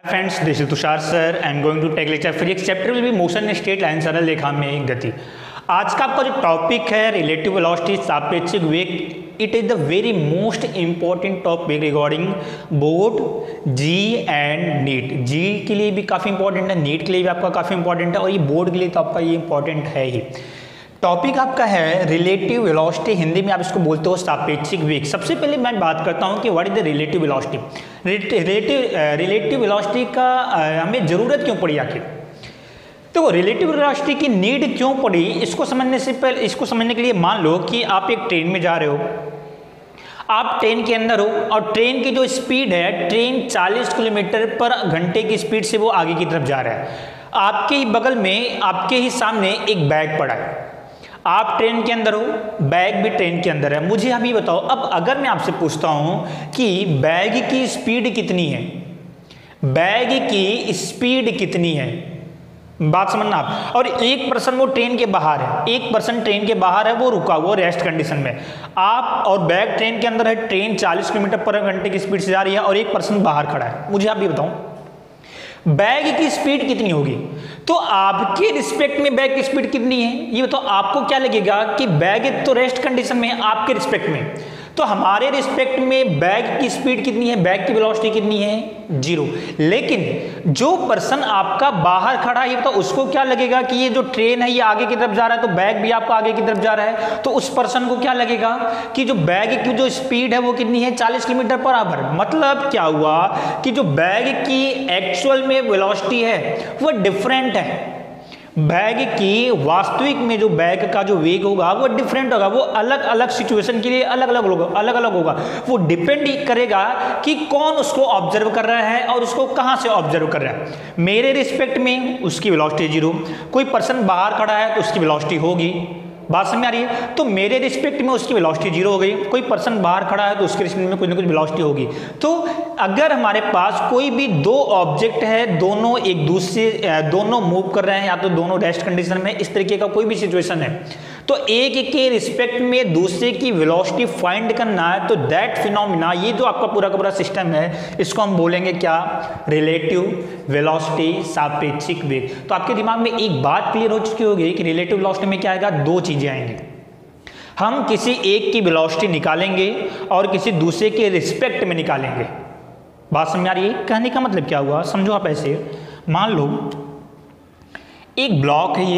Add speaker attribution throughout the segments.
Speaker 1: Friends, this is Tushar sir. I am going to take lecture physics. Chapter will be motion in straight line, सरल रेखा में गति. आज का आपका जो टॉपिक है रिलेटिव वेलोसिटी सापेक्षिक वेग, it is the very most important topic regarding board JEE and NEET. JEE के लिए भी काफ़ी इंपॉर्टेंट है, नीट के लिए भी आपका काफ़ी इंपॉर्टेंट है और ये बोर्ड के लिए तो आपका ये इंपॉर्टेंट है ही. टॉपिक आपका है रिलेटिव वेलोसिटी, हिंदी में आप इसको बोलते हो सापेक्षिक वेग. सबसे पहले मैं बात करता हूँ कि what is the relative velocity. Relative velocity का हमें ज़रूरत क्यों पड़ी आखिर. तो रिलेटिव वेलोसिटी की नीड क्यों पड़ी, इसको समझने के लिए मान लो कि आप एक ट्रेन में जा रहे हो, आप ट्रेन के अंदर हो और ट्रेन की जो स्पीड है, ट्रेन 40 किलोमीटर पर घंटे की स्पीड से वो आगे की तरफ जा रहा है. आपके ही बगल में, आपके ही सामने एक बैग पड़ा है. आप ट्रेन के अंदर हो, बैग भी ट्रेन के अंदर है. मुझे अभी बताओ, अब अगर मैं आपसे पूछता हूं कि बैग की स्पीड कितनी है, बैग की स्पीड कितनी है, बात समझना आप. और एक पर्सन वो ट्रेन के बाहर है, एक पर्सन ट्रेन के बाहर है, वो रुका, वो रेस्ट कंडीशन में. आप और बैग ट्रेन के अंदर है, ट्रेन 40 किलोमीटर पर घंटे की स्पीड से जा रही है और एक पर्सन बाहर खड़ा है. मुझे आप ये बताओ बैग की स्पीड कितनी होगी. तो आपके रिस्पेक्ट में बैग की स्पीड कितनी है ये बताओ. आपको क्या लगेगा कि बैग तो रेस्ट कंडीशन में है आपके रिस्पेक्ट में, तो हमारे रिस्पेक्ट में बैग की स्पीड कितनी है, बैग की वेलोसिटी कितनी है, 0. लेकिन जो पर्सन आपका बाहर खड़ा है ये बताओ उसको क्या लगेगा कि ये जो ट्रेन है ये आगे की तरफ जा रहा है, तो बैग भी आपका आगे की तरफ जा रहा है, तो उस पर्सन को क्या लगेगा कि जो बैग की जो स्पीड है वो कितनी है, 40 किलोमीटर पर आवर. मतलब क्या हुआ कि जो बैग की एक्चुअल में वेलोसिटी है वो डिफरेंट है. बैग की वास्तविक में जो बैग का जो वेग होगा वो डिफरेंट होगा, वो अलग अलग सिचुएशन के लिए अलग अलग होगा. वो डिपेंड करेगा कि कौन उसको ऑब्जर्व कर रहा है और उसको कहां से ऑब्जर्व कर रहा है. मेरे रिस्पेक्ट में उसकी वेलोसिटी 0, कोई पर्सन बाहर खड़ा है तो उसकी वेलोसिटी होगी. बात समझ आ रही है. तो मेरे रिस्पेक्ट में उसकी वेलोसिटी 0 हो गई, कोई पर्सन बाहर खड़ा है तो उसके रिस्पेक्ट में कुछ ना कुछ वेलोसिटी होगी. तो अगर हमारे पास कोई भी दो ऑब्जेक्ट है, दोनों एक दूसरे दोनों मूव कर रहे हैं या तो दोनों रेस्ट कंडीशन में, इस तरीके का कोई भी सिचुएशन है, तो एक के रिस्पेक्ट में दूसरे की वेलोसिटी फाइंड करना है, तो दैट फिनोमिना, ये जो आपका पूरा का पूरा सिस्टम है, इसको हम बोलेंगे क्या, रिलेटिव वेलोसिटी सापेक्षिक वेग. तो आपके दिमाग में एक बात क्लियर हो चुकी होगी कि रिलेटिव वेलोसिटी में क्या आएगा, दो चीजें आएंगी. हम किसी एक की वेलोसिटी निकालेंगे और किसी दूसरे के रिस्पेक्ट में निकालेंगे. बात समझ आ रही है. कहने का मतलब क्या हुआ, समझो आप ऐसे, मान लो एक ब्लॉक है,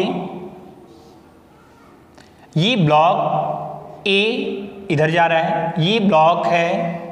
Speaker 1: ये ब्लॉक ए इधर जा रहा है, ये ब्लॉक है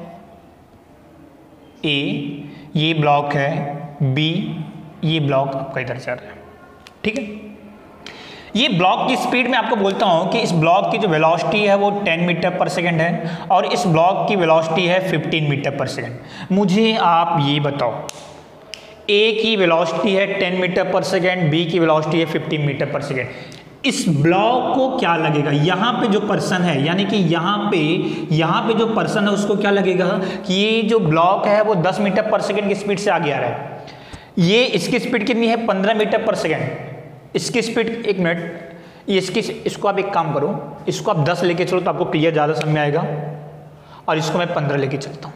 Speaker 1: ए, ये ब्लॉक है बी, ये ब्लॉक आपका इधर जा रहा है. ठीक है. ये ब्लॉक की स्पीड में आपको बोलता हूं कि इस ब्लॉक की जो वेलोसिटी है वो 10 मीटर पर सेकेंड है और इस ब्लॉक की वेलोसिटी है 15 मीटर पर सेकेंड. मुझे आप ये बताओ, ए की वेलोसिटी है 10 मीटर पर सेकेंड, बी की वेलोसिटी है 15 मीटर पर सेकेंड. इस ब्लॉक को क्या लगेगा, यहाँ पे जो पर्सन है, यानी कि यहाँ पे जो पर्सन है उसको क्या लगेगा कि ये जो ब्लॉक है वो 10 मीटर पर सेकेंड की स्पीड से आगे आ रहा है. ये इसकी स्पीड कितनी है, 15 मीटर पर सेकेंड. इसकी स्पीड, एक मिनट, इसको आप एक काम करो, इसको आप 10 लेके चलो तो आपको क्लियर ज़्यादा समझ में आएगा, और इसको मैं 15 लेके चलता हूँ.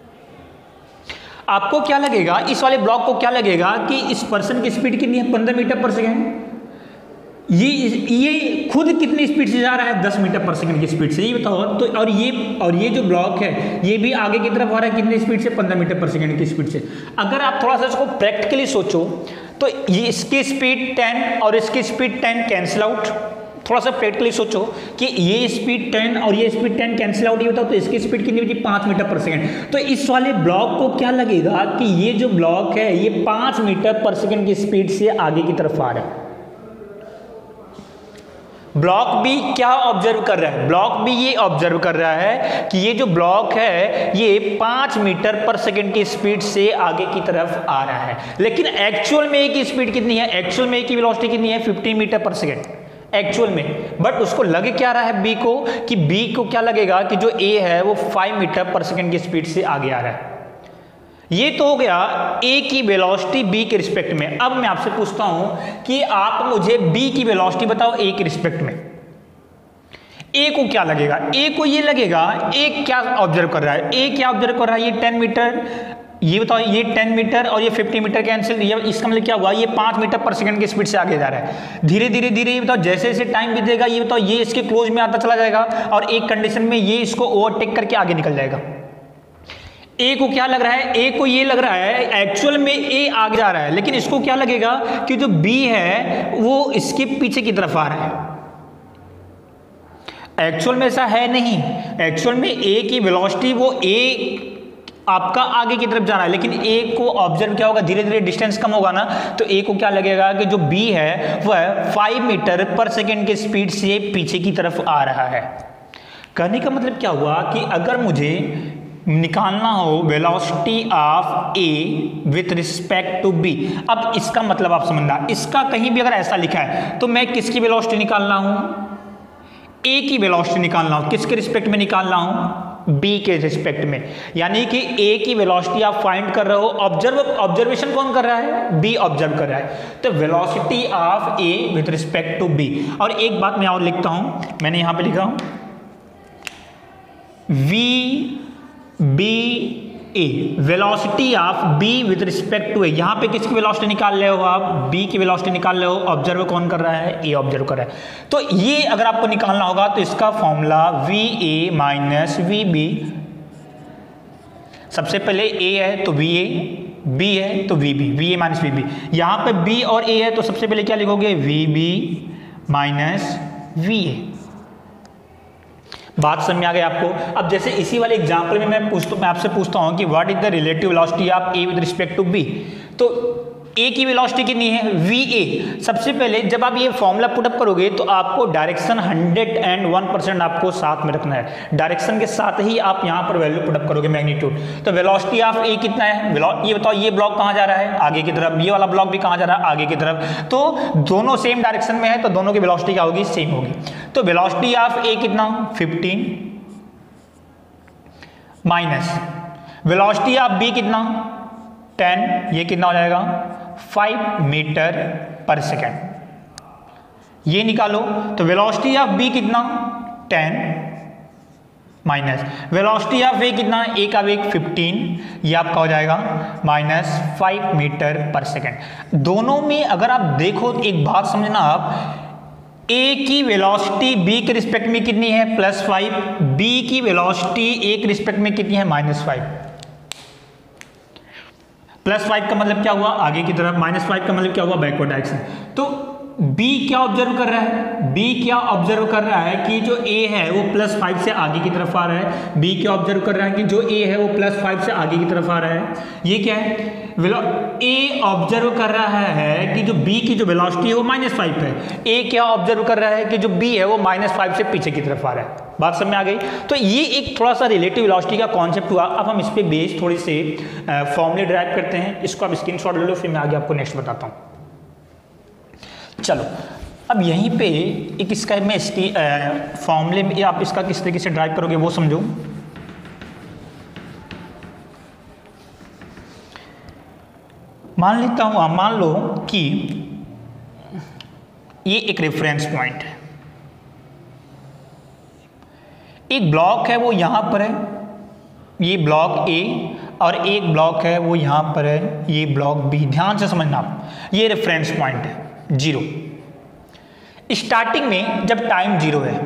Speaker 1: आपको क्या लगेगा, इस वाले ब्लॉक को क्या लगेगा कि इस पर्सन की स्पीड कितनी है, 15 मीटर पर सेकेंड. ये खुद कितनी स्पीड से जा रहा है, 10 मीटर पर सेकंड की स्पीड से. ये बताओ. तो और ये जो ब्लॉक है ये भी आगे की तरफ आ रहा है कितनी स्पीड से, 15 मीटर पर सेकंड की स्पीड से. अगर आप थोड़ा सा इसको प्रैक्टिकली सोचो तो ये इसकी स्पीड 10 और इसकी स्पीड 10 कैंसिल आउट. थोड़ा सा प्रैक्टिकली सोचो कि ये स्पीड 10 और ये स्पीड 10 कैंसिल आउट, ये बताओ तो इसकी स्पीड कितनी होगी, 5 मीटर पर सेकंड. तो इस वाले ब्लॉक को क्या लगेगा कि ये जो ब्लॉक है ये 5 मीटर पर सेकंड की स्पीड से आगे की तरफ आ रहा है. ब्लॉक भी क्या ऑब्जर्व कर रहा है, ब्लॉक भी ये ऑब्जर्व कर रहा है कि ये जो ब्लॉक है ये 5 मीटर पर सेकंड की स्पीड से आगे की तरफ आ रहा है. लेकिन एक्चुअल में ए की स्पीड कितनी है, एक्चुअल में ए की वेलोसिटी कितनी है, 15 मीटर पर सेकंड एक्चुअल में. बट उसको लग क्या रहा है बी को, कि बी को क्या लगेगा कि जो ए है वो 5 मीटर पर सेकंड की स्पीड से आगे आ रहा है. ये तो हो गया ए की वेलोसिटी बी के रिस्पेक्ट में. अब मैं आपसे पूछता हूं कि आप मुझे बी की वेलोसिटी बताओ ए के रिस्पेक्ट में. ए को क्या लगेगा, ए को ये लगेगा, ए क्या ऑब्जर्व कर रहा है, ए क्या ऑब्जर्व कर रहा है, ये 10 मीटर ये बताओ, ये 10 मीटर और ये 50 मीटर कैंसिल, ये इसका मतलब क्या हुआ, ये 5 मीटर पर सेकंड की स्पीड से आगे जा रहा है। धीरे धीरे धीरे ये बताओ जैसे जैसे टाइम बीतेगा, ये बताओ ये इसके क्लोज में आता चला जाएगा और एक कंडीशन में ये इसको ओवरटेक करके आगे निकल जाएगा। ए को क्या लग रहा है, ए को ये लग रहा है एक्चुअल में ए आगे जा रहा है, लेकिन इसको क्या लगेगा कि जो बी है वो इसके पीछे की तरफ आ रहा है। एक्चुअल में ऐसा है नहीं, एक्चुअल में ए की वेलोसिटी वो ए आपका आगे की तरफ जा रहा है, लेकिन ए को ऑब्जर्व क्या होगा, धीरे धीरे डिस्टेंस कम होगा ना, तो ए को क्या लगेगा कि जो बी है वह 5 मीटर पर सेकेंड की स्पीड से पीछे की तरफ आ रहा है। कहने का मतलब क्या हुआ कि अगर मुझे निकालना हो velocity of A with respect to B, अब इसका मतलब आप समझना, इसका कहीं भी अगर ऐसा लिखा है तो मैं किसकी वेलोसिटी निकालना हूं, ए की वेलोसिटी निकालना हूं, किसके रिस्पेक्ट में निकालना हूं, बी के रिस्पेक्ट में। यानी कि ए की वेलोसिटी आप फाइंड कर रहे हो, ऑब्जर्वेशन कौन कर रहा है, बी ऑब्जर्व कर रहा है, तो velocity of A with respect to B. और एक बात मैं और लिखता हूं, मैंने यहां पे लिखा हूं V B A, velocity of B with respect to A. यहां पे किसकी वेलोसिटी निकाल रहे हो आप, बी की वेलोसिटी निकाल रहे हो, ऑब्जर्व कौन कर रहा है, ए ऑब्जर्व कर रहा है। तो ये अगर आपको निकालना होगा तो इसका formula V A minus V B, सबसे पहले ए है तो वी ए, बी है तो V B, V A minus V B. यहां पे बी और ए है तो सबसे पहले क्या लिखोगे, V B minus V A. बात समझ में आ गई आपको। अब जैसे इसी वाले एग्जांपल में मैं आपसे पूछता हूं कि what is the relative velocity of A with respect to B, तो ए की वेलोसिटी कितनी है, वी ए। सबसे पहले जब आप ये फॉर्मूला पुटअप करोगे तो आपको डायरेक्शन 101% आपको साथ में रखना है, डायरेक्शन के साथ ही आप यहां पर वैल्यू पुटअप करोगे, मैग्नीट्यूड। तो वेलोसिटी ऑफ ए कितना है, ये बताओ, ये ब्लॉक कहां जा रहा है, आगे की तरफ, ये वाला ब्लॉक भी कहां जा रहा है, आगे की तरफ। तो दोनों सेम डायरेक्शन में है तो दोनों की वेलोसिटी क्या होगी, सेम होगी। तो वेलोसिटी ऑफ ए कितना, 15 माइनस वेलोसिटी ऑफ बी कितना, 10, ये कितना हो जाएगा, 5 मीटर पर सेकेंड। ये निकालो तो वेलोसिटी ऑफ बी कितना, 10 माइनस वेलोसिटी ऑफ ए कितना, ए का वेग 15, ये आपका हो जाएगा -5 मीटर पर सेकेंड। दोनों में अगर आप देखो तो एक बात समझना आप, ए की वेलोसिटी बी के रिस्पेक्ट में कितनी है, +5, बी की वेलोसिटी ए के रिस्पेक्ट में कितनी है, -5। +5 का मतलब क्या हुआ, आगे की तरफ, -5 का मतलब क्या हुआ, बैकवर्ड डायरेक्शन। तो B क्या ऑब्जर्व कर रहा है, B क्या ऑब्जर्व कर रहा है कि जो A है वो +5 से आगे की तरफ आ रहा है। B क्या ऑब्जर्व कर रहा है कि जो A है वो +5 से आगे की तरफ आ रहा है। ये क्या है, A ऑब्जर्व कर रहा है कि जो B की जो वेलोसिटी है वो -5 है। A क्या ऑब्जर्व कर रहा है कि जो B है वो -5 से पीछे की तरफ आ रहा है। बात समझ में आ गई। तो ये एक थोड़ा सा रिलेटिव वेलोसिटी का कॉन्सेप्ट हुआ। अब हम इस पे बेस थोड़ी से फॉर्मूले ड्राइव करते हैं। इसको आप स्क्रीनशॉट ले लो, फिर मैं आगे आपको नेक्स्ट बताता हूँ। चलो अब यहीं पे एक इसका मैं इसकी फॉर्मूले में आप इसका किस तरीके से ड्राइव करोगे वो समझो। मान लेता हूँ, मान लो कि ये एक रेफरेंस पॉइंट है, एक ब्लॉक है वो यहां पर है, ये ब्लॉक ए, और एक ब्लॉक है वो यहां पर है, ये ब्लॉक बी। ध्यान से समझना आप, ये रेफरेंस पॉइंट है 0। स्टार्टिंग में जब टाइम 0 है,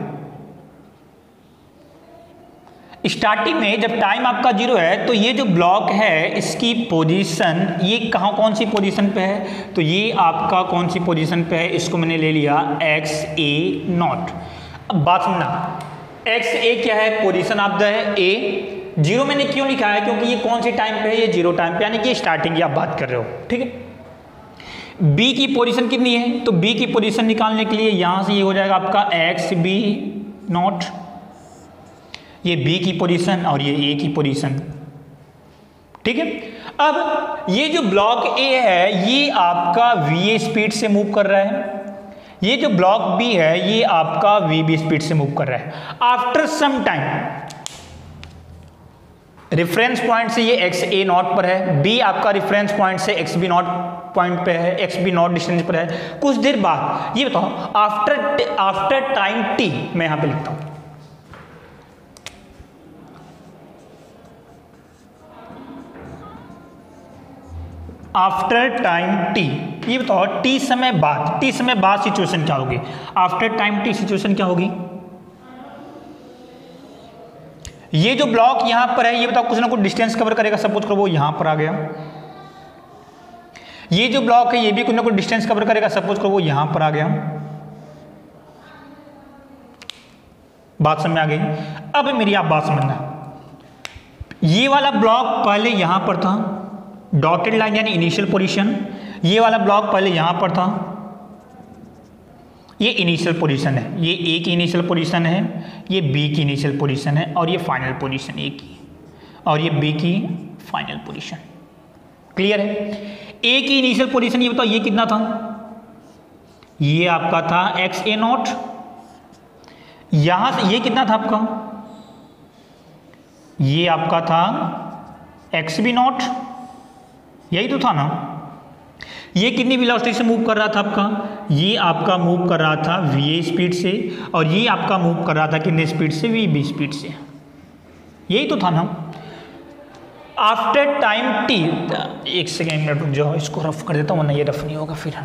Speaker 1: स्टार्टिंग में जब टाइम आपका 0 है, तो ये जो ब्लॉक है इसकी पोजीशन, ये कहाँ कौन सी पोजीशन पे है, तो ये आपका कौन सी पोजीशन पे है, इसको मैंने ले लिया xa0। अब बात सुनना, xa क्या है, पोजीशन ऑफ द ए। 0 मैंने क्यों लिखा है, क्योंकि ये कौन सी टाइम पे है, ये 0 टाइम पे, यानी कि स्टार्टिंग की आप बात कर रहे हो, ठीक है। बी की पोजीशन कितनी है, तो बी की पोजीशन निकालने के लिए यहां से ये हो जाएगा आपका xb0, ये बी की पोजीशन और ये ए की पोजीशन, ठीक है। अब ये जो ब्लॉक ए है ये आपका va स्पीड से मूव कर रहा है, ये जो ब्लॉक बी है ये आपका vb स्पीड से मूव कर रहा है। After some time reference point से ये xa0 पर है, बी आपका रेफरेंस पॉइंट से xb0 पॉइंट पे है, xb0 डिस्टेंस पर है। कुछ देर बाद ये बताओ आफ्टर टाइम t, मैं यहां पे लिखता हूं, आफ्टर टाइम टी, ये बताओ टी समय बाद, टी समय बाद सिचुएशन क्या होगी, आफ्टर टाइम टी सिचुएशन क्या होगी। ये जो ब्लॉक यहां पर है ये बताओ कुछ ना कुछ डिस्टेंस कवर करेगा, सपोज करो वो यहां पर आ गया। ये जो ब्लॉक है ये भी कुछ ना कुछ डिस्टेंस कवर करेगा, सपोज करो वो यहां पर आ गया। बात समझ में आ गई। अब मेरी आप बात समझना, ये वाला ब्लॉक पहले यहां पर था, डॉटेड लाइन यानी इनिशियल पोजीशन, ये वाला ब्लॉक पहले यहां पर था, ये इनिशियल पोजीशन है, ये ए की इनिशियल पोजीशन है, ये बी की इनिशियल पोजीशन है, और ये फाइनल पोजीशन ए की, और ये बी की फाइनल पोजीशन। क्लियर है। ए की इनिशियल पोजीशन ये बताओ ये कितना था, ये आपका था एक्स ए नॉट, यहां से ये कितना था आपका, ये आपका था एक्स बी नॉट, यही तो था ना। ये कितनी वेलोसिटी से मूव कर रहा था आपका, ये आपका मूव कर रहा था वी ए स्पीड से, और ये आपका मूव कर रहा था कितने स्पीड से, वी बी स्पीड से, यही तो था ना। आफ्टर टाइम टी, एक सेकेंड मिनट रुक जाओ, इसको रफ कर देता हूँ वरना ये रफ नहीं होगा फिर।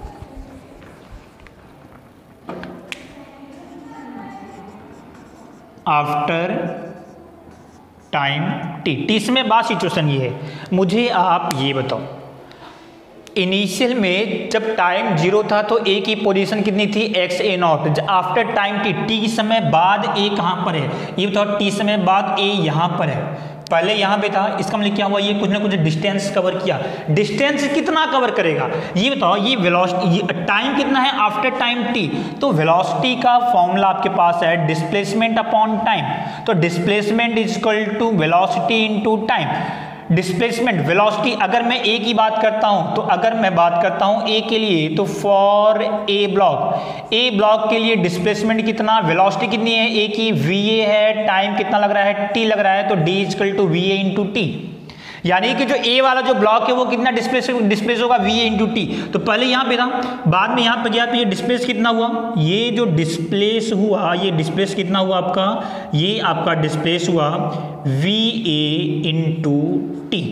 Speaker 1: आफ्टर टाइम टी, टी समय बाद सिचुएशन ये है। मुझे आप ये बताओ, इनिशियल में जब टाइम 0 था तो ए की पोजीशन कितनी थी, X A nought. After time T, T समय बाद ए कहाँ पर है, ये बताओ टी समय बाद ए यहाँ पर है, पहले यहाँ पे था, इसका मतलब क्या हुआ, ये कुछ ना कुछ डिस्टेंस कवर किया। डिस्टेंस कितना कवर करेगा ये बताओ, ये वेलोसिटी टाइम कितना है आफ्टर टाइम टी, तो वेलोसिटी का फॉर्मूला आपके पास है डिस्प्लेसमेंट अपॉन टाइम, तो displacement is equal to velocity into time. Displacement velocity, अगर मैं ए की बात करता हूं, तो अगर मैं बात करता हूं ए के लिए, तो फॉर ए ब्लॉक के लिए डिस्प्लेसमेंट कितना, वेलोसिटी कितनी है ए की, वी ए है, टाइम कितना लग रहा है, टी लग रहा है, तो D equal to V A into T. यानी कि जो ए वाला जो ब्लॉक है वो कितना डिस्प्लेस होगा, वी ए इंटू टी। तो पहले यहाँ पे था, बाद में यहाँ पे गया तो ये डिस्प्लेस कितना हुआ, ये जो डिस्प्लेस हुआ, ये डिस्प्लेस कितना हुआ आपका, ये आपका डिस्प्लेस हुआ वी ए इंटू टी,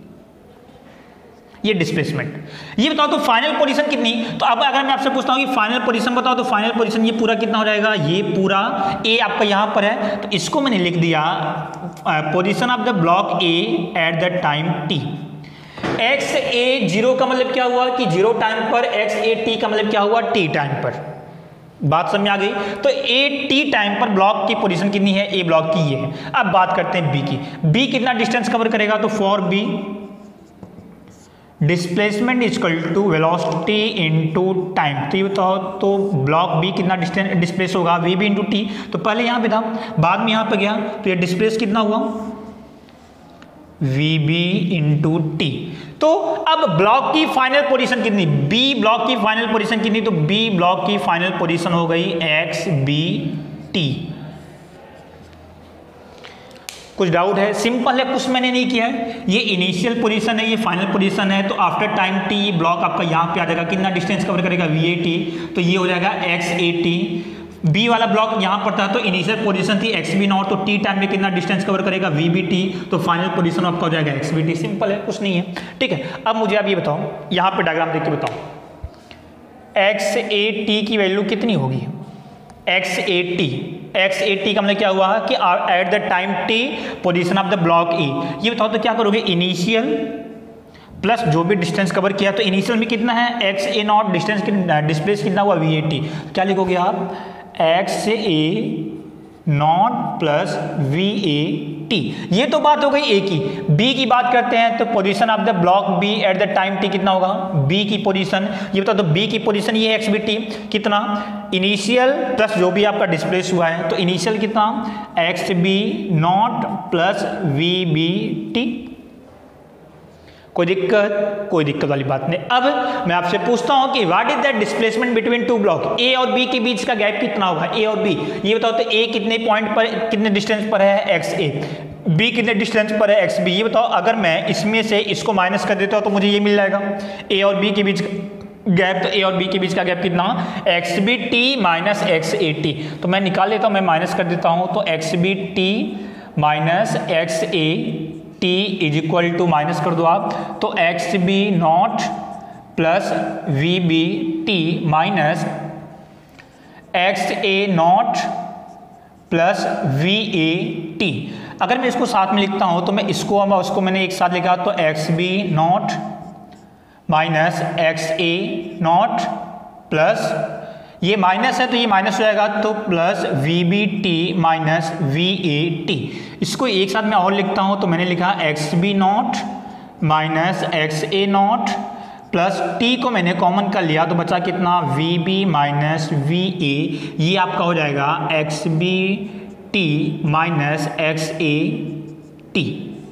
Speaker 1: ये डिस्प्लेसमेंट। ये बताओ तो फाइनल पोजीशन कितनी, तो अब अगर मैं आपसे पूछता हूँ कि फाइनल पोजीशन बताओ, तो फाइनल पोजीशन ये पूरा कितना हो जाएगा, ये पूरा ए आपका यहाँ पर है, तो इसको मैंने लिख दिया position of the block A at the time T. X A 0 का मतलब क्या हुआ कि 0 टाइम पर, एक्स ए टी का मतलब क्या हुआ, टी टाइम पर। बात समझ में आ गई। तो ए टी टाइम पर ब्लॉक की पोजीशन कितनी है, ए ब्लॉक की ये है। अब बात करते हैं बी की, बी कितना डिस्टेंस कवर करेगा, तो for B displacement equal to velocity into time. तो ये बताओ तो ब्लॉक बी कितना डिस्टेंस डिस्प्लेस होगा, वी बी इंटू टी। तो पहले यहाँ पे था, बाद में यहाँ पे गया, तो ये डिस्प्लेस कितना हुआ, वी बी इंटू टी। तो अब ब्लॉक की फाइनल पोजीशन कितनी, बी ब्लॉक की फाइनल पोजीशन कितनी, तो बी ब्लॉक की फाइनल पोजीशन हो गई एक्स बी टी। कुछ डाउट है, सिंपल है, कुछ मैंने नहीं किया है। ये इनिशियल पोजीशन है, ये फाइनल पोजीशन है, तो आफ्टर टाइम टी ब्लॉक आपका यहाँ पे आ जाएगा, कितना डिस्टेंस कवर करेगा, वी ए टी, तो ये हो जाएगा एक्स ए टी। बी वाला ब्लॉक यहाँ पर था, तो इनिशियल पोजीशन थी एक्स बी नॉट, तो टी टाइम में कितना डिस्टेंस कवर करेगा, वी बी टी, तो फाइनल पोजीशन आपका हो जाएगा एक्स बी टी। सिंपल है, कुछ नहीं है, ठीक है। अब मुझे आप ये बताओ, यहाँ पे डायग्राम देख के बताओ, एक्स ए टी की वैल्यू कितनी होगी, X A T, X A T का मतलब क्या हुआ कि at the time T position of the block A. ये बताओ तो क्या करोगे, इनिशियल प्लस जो भी डिस्टेंस कवर किया, तो इनिशियल में कितना है X A not, distance displace कितना हुआ वी ए टी, क्या लिखोगे आप, X A not plus V A T. ये तो बात हो गई ए की। बी की बात करते हैं, तो position of the block B at the time T कितना होगा, बी की पोजीशन, ये बताओ तो बी की पोजीशन ये एक्स बी टी कितना, इनिशियल प्लस जो भी आपका डिस्प्लेस हुआ है, तो इनिशियल कितना X B not plus V B T. कोई दिक्कत वाली बात नहीं। अब मैं आपसे पूछता हूं कि what is the displacement between two block, A और बी के बीच का गैप कितना होगा, ए और बी। ये बताओ तो ए कितने पॉइंट पर, कितने डिस्टेंस पर है एक्स ए, बी कितने डिस्टेंस पर है एक्स बी। ये बताओ अगर मैं इसमें से इसको माइनस कर देता हूं तो मुझे ये मिल जाएगा, ए और बी के बीच गैप, तो ए और बी के बीच का गैप कितना, X B T minus X A T. तो मैं निकाल लेता हूं, मैं माइनस कर देता हूं, तो X B T minus X A T is equal to, minus कर दो आप, तो X B not plus V B T minus X A not plus V A T. अगर मैं इसको साथ में लिखता हूं तो मैं इसको उसको मैंने एक साथ लिखा, तो X B not minus X A not plus, ये माइनस है तो ये माइनस हो जाएगा, तो plus V B T minus V A T. इसको एक साथ मैं और लिखता हूं तो मैंने लिखा X B not minus X A not plus T को मैंने कॉमन कर लिया तो बचा कितना, V B minus V A. ये आपका हो जाएगा X B T minus X A T.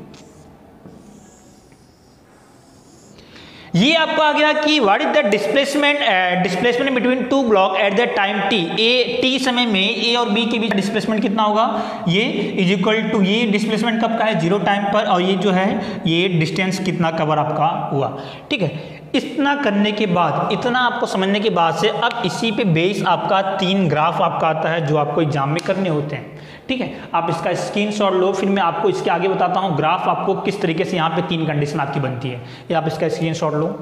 Speaker 1: ये आपका आ गया कि what is the displacement between two block at the time T. A T समय में ए और बी के बीच डिस्प्लेसमेंट कितना होगा, ये इज इक्वल टू, ये डिस्प्लेसमेंट कब का है, 0 टाइम पर, और ये जो है ये डिस्टेंस कितना कवर आपका हुआ। ठीक है, इतना करने के बाद, इतना आपको समझने के बाद से अब इसी पे बेस आपका 3 ग्राफ आपका आता है जो आपको एग्जाम में करने होते हैं। ठीक है, आप इसका स्क्रीनशॉट लो, फिर मैं आपको इसके आगे बताता हूँ ग्राफ आपको किस तरीके से यहाँ पे 3 कंडीशन आपकी बनती है। ये आप इसका स्क्रीनशॉट लो।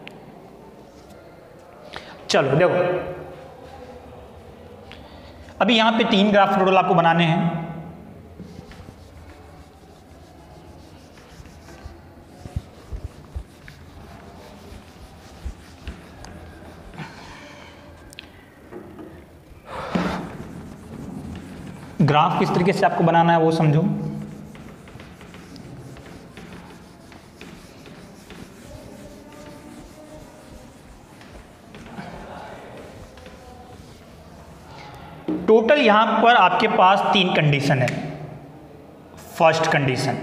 Speaker 1: चलो देखो, अभी यहाँ पे 3 ग्राफ टोटल आपको बनाने हैं। ग्राफ किस तरीके से आपको बनाना है वो समझो। टोटल यहां पर आपके पास 3 कंडीशन है। First condition,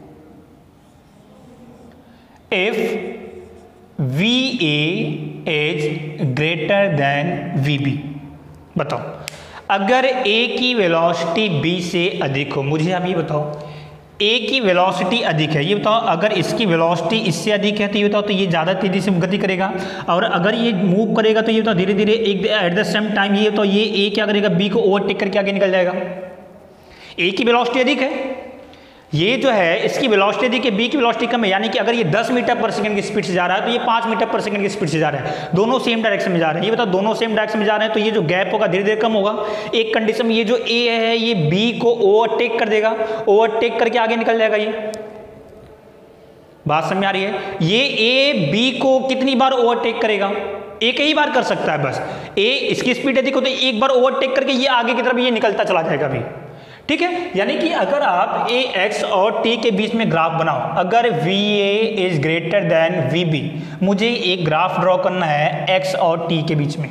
Speaker 1: if V A is greater than V B. बताओ, अगर A की वेलोसिटी B से अधिक हो, मुझे आप ये बताओ A की वेलोसिटी अधिक है, ये बताओ अगर इसकी वेलोसिटी इससे अधिक है तो ये बताओ, तो ये ज़्यादा तेज़ी से गति करेगा, और अगर ये मूव करेगा तो ये बताओ धीरे धीरे एक एट द सेम टाइम ये, तो ये A क्या करेगा, B को ओवरटेक करके आगे निकल जाएगा। A की वेलोसिटी अधिक है, ये जो है इसकी वेलोसिटी अधिक है, B की वेलोसिटी कम है, यानी कि अगर ये 10 मीटर पर सेकंड की स्पीड से जा रहा है तो ये 5 मीटर पर सेकंड की स्पीड से जा रहा है, दोनों सेम डायरेक्शन में जा रहे हैं। ये बताओ दोनों सेम डायरेक्शन में जा रहे हैं तो ये जो गैप होगा धीरे धीरे कम होगा। एक कंडीशन में ये जो A है ये B को ओवरटेक कर देगा, ओवरटेक करके आगे निकल जाएगा। ये बात समझ में आ रही है? ये A B को कितनी बार ओवरटेक करेगा, एक ही बार कर सकता है बस। A इसकी स्पीड अधिक हो तो एक बार ओवरटेक करके ये आगे की तरफ ये निकलता चला जाएगा अभी। ठीक है, यानी कि अगर आप ए एक्स और टी के बीच में ग्राफ बनाओ, अगर V A is greater than V B, मुझे एक ग्राफ ड्रॉ करना है एक्स और टी के बीच में,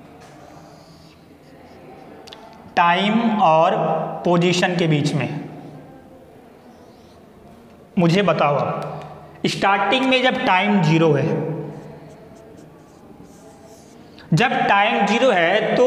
Speaker 1: टाइम और पोजीशन के बीच में। मुझे बताओ स्टार्टिंग में जब टाइम 0 है, जब टाइम 0 है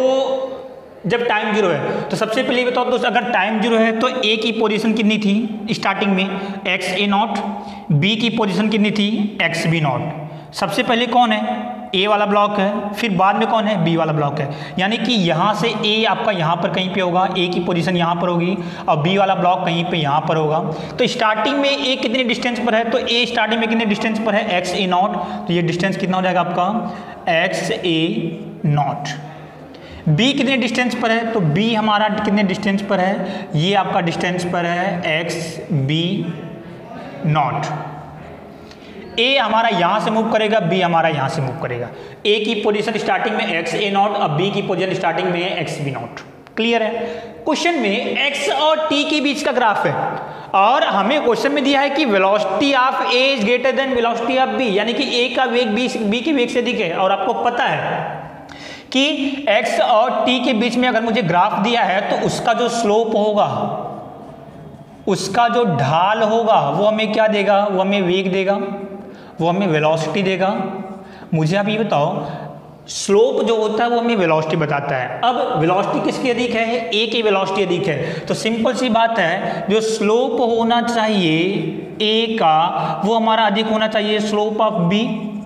Speaker 1: तो सबसे पहले बताओ दोस्त, अगर टाइम 0 है तो ए की पोजीशन कितनी थी स्टार्टिंग में, एक्स ए नॉट, बी की पोजीशन कितनी थी, एक्स बी नॉट। सबसे पहले कौन है, ए वाला ब्लॉक है, फिर बाद में कौन है, बी वाला ब्लॉक है। यानी कि यहाँ से ए आपका यहाँ पर कहीं पे होगा, ए की पोजीशन यहाँ पर होगी, और बी वाला ब्लॉक कहीं पे यहाँ पर होगा। तो स्टार्टिंग में ए कितने डिस्टेंस पर है, तो ए स्टार्टिंग में कितने डिस्टेंस पर है, एक्स ए नॉट, तो ये डिस्टेंस कितना हो जाएगा आपका, एक्स ए नॉट। बी कितने डिस्टेंस पर है, तो बी हमारा कितने डिस्टेंस पर है, ये आपका डिस्टेंस पर है एक्स बी नॉट। ए हमारा यहाँ से मूव करेगा, बी हमारा यहाँ से मूव करेगा। ए की पोजीशन स्टार्टिंग में एक्स ए नॉट और बी की पोजीशन स्टार्टिंग में है एक्स बी नॉट। क्लियर है? क्वेश्चन में एक्स और टी के बीच का ग्राफ है और हमें क्वेश्चन में दिया है कि velocity of A is greater than velocity of B, यानी कि ए का वेग बी के वेग से अधिक है। और आपको पता है कि x और t के बीच में अगर मुझे ग्राफ दिया है तो उसका जो स्लोप होगा, उसका जो ढाल होगा, वो हमें क्या देगा, वो हमें वेग देगा, वो हमें वेलोसिटी देगा। मुझे आप ये बताओ, स्लोप जो होता है वो हमें वेलोसिटी बताता है। अब वेलोसिटी किसकी अधिक है, a की वेलोसिटी अधिक है, तो सिंपल सी बात है जो स्लोप होना चाहिए a का वो हमारा अधिक होना चाहिए स्लोप ऑफ b।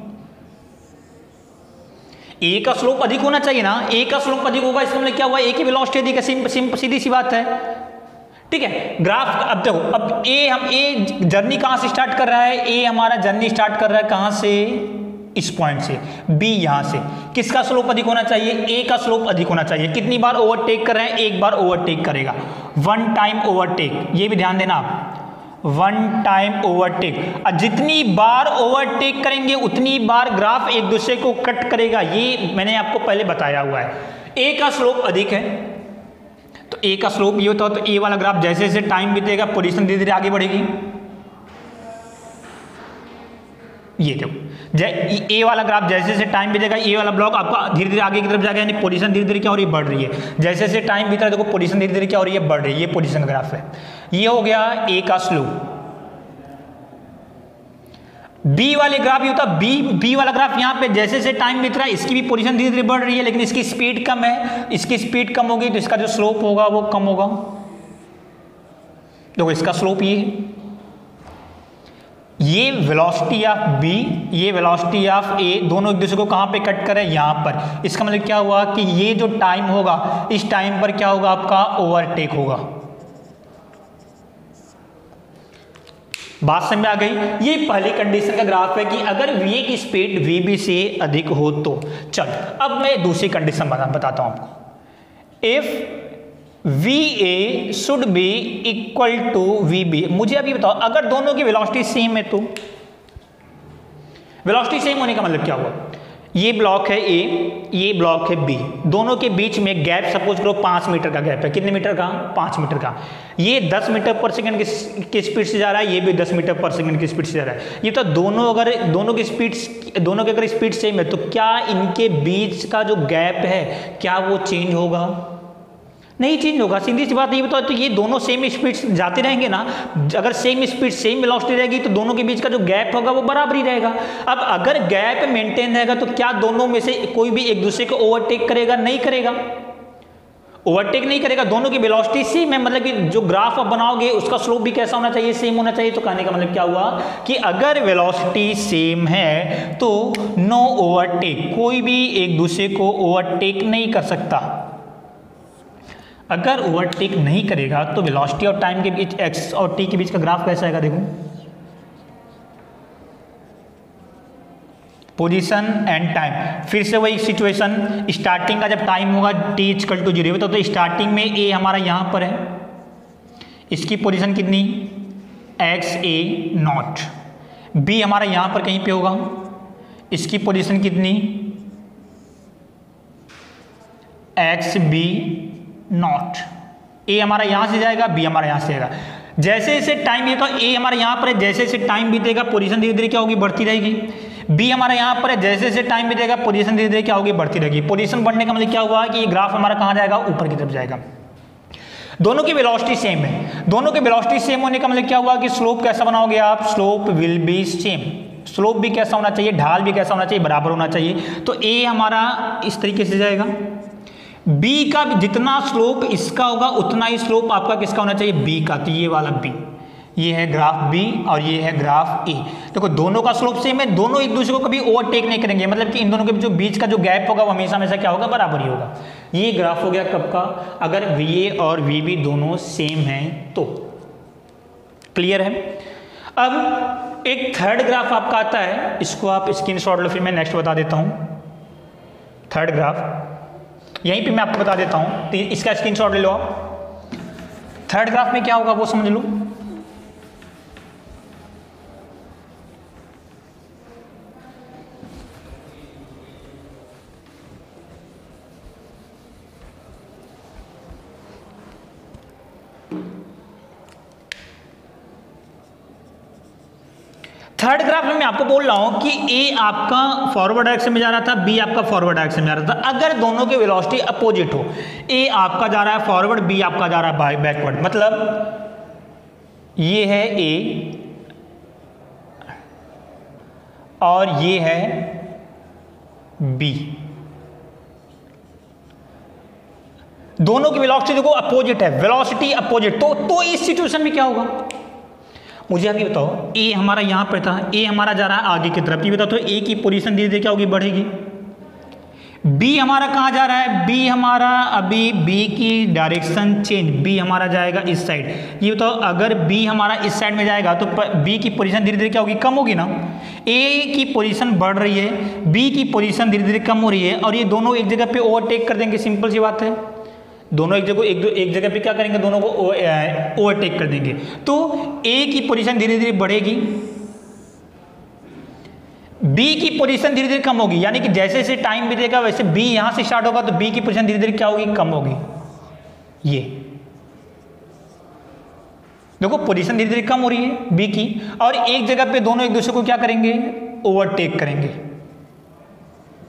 Speaker 1: ए का स्लोप अधिक होना चाहिए ना, ए का स्लोप अधिक होगा, इसका मतलब क्या हुआ, ए की वेलोसिटी अधिक है, सीधी सी बात है। ठीक है। ग्राफ अब देखो, अब ए जर्नी कहां से स्टार्ट कर रहा है, ए हमारा जर्नी स्टार्ट कर रहा है कहां से, इस पॉइंट से, बी यहां से। किसका स्लोप अधिक होना चाहिए, ए का स्लोप अधिक होना चाहिए। कितनी बार ओवरटेक कर रहे हैं, एक बार ओवरटेक करेगा, वन टाइम ओवरटेक, ये भी ध्यान देना आप, वन टाइम ओवरटेक। और जितनी बार ओवरटेक करेंगे उतनी बार ग्राफ एक दूसरे को कट करेगा, ये मैंने आपको पहले बताया हुआ है। ए का स्लोप अधिक है तो ए का स्लोप ये होता है, तो ए वाला ग्राफ जैसे जैसे टाइम बीतेगा पोजीशन धीरे धीरे आगे बढ़ेगी। ये देखो, ए वाला ग्राफ जैसे जैसे टाइम बीतेगा, ए वाला ब्लॉक आपका धीरे धीरे आगे की तरफ जाएगा, यानी पोजीशन धीरे धीरे क्या हो रही है, बढ़ रही है। जैसे जैसे टाइम बीत रहा है देखो पोजीशन धीरे धीरे क्या हो रही है, बढ़ रही है। ये पोजीशन का ग्राफ है, ये हो गया ए का स्लोप। बी वाले ग्राफ ये होता है, बी वाला ग्राफ यहाँ पे जैसे जैसे टाइम बीत रहा है इसकी भी पोजीशन धीरे धीरे बढ़ रही है, लेकिन इसकी स्पीड कम है, इसकी स्पीड कम होगी तो इसका जो स्लोप होगा वो कम होगा। देखो इसका स्लोप ये है, ये वेलोसिटी ऑफ बी, ये वेलोसिटी ऑफ ए, दोनों एक दूसरे को कहां पे कट करें, यहां पर। इसका मतलब क्या हुआ कि ये जो टाइम होगा, इस टाइम पर क्या होगा, आपका ओवरटेक होगा। बात समझ में आ गई। ये पहली कंडीशन का ग्राफ है कि अगर वी की स्पीड वीबी से अधिक हो तो। चल अब मैं दूसरी कंडीशन बताता हूं आपको। If VA should be equal to VB। मुझे अभी बताओ, अगर दोनों की वेलोसिटी सेम है तो, वेलोसिटी सेम होने का मतलब क्या हुआ, ये ब्लॉक है A, ये ब्लॉक है B, दोनों के बीच में गैप सपोज करो 5 मीटर का गैप है। कितने मीटर का, 5 मीटर का। ये 10 मीटर पर सेकंड की स्पीड से जा रहा है, ये भी 10 मीटर पर सेकंड की स्पीड से जा रहा है। ये तो दोनों की अगर स्पीड सेम है तो क्या इनके बीच का जो गैप है क्या वो चेंज होगा, नहीं चेंज होगा। सीधी सी बात ये बताओ, तो ये दोनों सेम स्पीड जाते रहेंगे ना, अगर सेम स्पीड सेम वेलोसिटी रहेगी तो दोनों के बीच का जो गैप होगा वो बराबर ही रहेगा। अब अगर गैप मेंटेन रहेगा तो क्या दोनों में से कोई भी एक दूसरे को ओवरटेक करेगा, नहीं करेगा, ओवरटेक नहीं करेगा। दोनों की वेलोसिटी सेम है, मतलब कि जो ग्राफ आप बनाओगे उसका स्लोप भी कैसा होना चाहिए, सेम होना चाहिए। तो कहने का मतलब क्या हुआ कि अगर वेलोसिटी सेम है तो नो ओवरटेक, कोई भी एक दूसरे को ओवरटेक नहीं कर सकता। अगर ओवरटेक नहीं करेगा तो वेलोसिटी और टाइम के बीच, x और t के बीच का ग्राफ कैसा आएगा, देखो पोजीशन एंड टाइम। फिर से वही सिचुएशन, स्टार्टिंग का जब टाइम होगा t इक्वल टू 0 तो स्टार्टिंग में a हमारा यहां पर है, इसकी पोजीशन कितनी, xa0, b हमारा यहां पर कहीं पे होगा, इसकी पोजीशन कितनी, xb0। ए हमारा यहां से जाएगा, बी हमारा यहां से जाएगा। जैसे जैसे टाइम ये तो ए हमारा यहां पर है, जैसे जैसे टाइम बीतेगा पोजीशन धीरे धीरे क्या होगी, बढ़ती रहेगी। बी हमारा यहां पर है, जैसे जैसे टाइम बीतेगा पोजीशन धीरे धीरे क्या होगी, बढ़ती रहेगी। पोजीशन बढ़ने का मतलब क्या हुआ कि ये ग्राफ हमारा कहां जाएगा, ऊपर की तरफ जाएगा। दोनों की वेलोसिटी सेम है, दोनों की वेलोसिटी सेम होने का मतलब क्या हुआ कि स्लोप कैसा बनाओगे आप, slope will be same. Slope भी कैसा होना चाहिए, ढाल भी कैसा होना चाहिए, बराबर होना चाहिए। तो ए हमारा इस तरीके से जाएगा, बी का जितना स्लोप इसका होगा उतना ही स्लोप आपका किसका होना चाहिए, बी का। तो ये वाला बी, ये है ग्राफ बी और ये है ग्राफ ए। देखो दोनों का स्लोप सेम है, दोनों एक दूसरे को कभी ओवरटेक नहीं करेंगे, मतलब कि इन दोनों के जो बीच का जो गैप होगा वो हमेशा हमेशा क्या होगा, बराबर ही होगा। ये ग्राफ हो गया कब का, अगर VA और VB दोनों सेम हैं तो। क्लियर है। अब एक थर्ड ग्राफ आपका आता है, इसको आप स्क्रीनशॉट लो, फिर मैं नेक्स्ट बता देता हूँ। थर्ड ग्राफ यहीं पे मैं आपको बता देता हूं, तो इसका स्क्रीनशॉट ले लो आप। थर्ड ग्राफ में क्या होगा वो समझ लो। थर्ड ग्राफ में मैं आपको बोल रहा हूं कि ए आपका फॉरवर्ड डायरेक्शन में जा रहा था, बी आपका फॉरवर्ड डायरेक्शन में जा रहा था। अगर दोनों की वेलोसिटी अपोजिट हो, ए आपका जा रहा है फॉरवर्ड, बी आपका जा रहा है बैकवर्ड, मतलब ये है ए और ये है बी, दोनों की वेलोसिटी देखो अपोजिट है, वेलोसिटी अपोजिट। तो इस सिचुएशन में क्या होगा, मुझे अभी बताओ। ए हमारा यहां पर था, ए हमारा जा रहा है आगे की तरफ, ये बताओ तो ए की पोजीशन धीरे धीरे क्या होगी, बढ़ेगी। बी हमारा कहाँ जा रहा है, बी हमारा अभी बी की डायरेक्शन चेंज, बी हमारा जाएगा इस साइड। ये तो अगर बी हमारा इस साइड में जाएगा तो बी की पोजीशन धीरे धीरे क्या होगी, कम होगी ना। ए की पोजीशन बढ़ रही है, बी की पोजीशन धीरे धीरे कम हो रही है, और ये दोनों एक जगह पे ओवरटेक कर देंगे, सिंपल सी बात है। दोनों एक जगह पे क्या करेंगे, दोनों को ओवरटेक कर देंगे। तो ए की पोजीशन धीरे धीरे बढ़ेगी, बी की पोजीशन धीरे धीरे कम होगी, यानी कि जैसे जैसे टाइम बीतेगा वैसे बी यहां से स्टार्ट होगा तो बी की पोजीशन धीरे धीरे क्या होगी, कम होगी। ये देखो पोजीशन धीरे धीरे कम हो रही है बी की, और एक जगह पे दोनों एक दूसरे को क्या करेंगे, ओवरटेक करेंगे।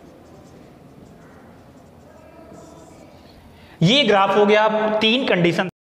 Speaker 1: ये ग्राफ हो गया 3 कंडीशन।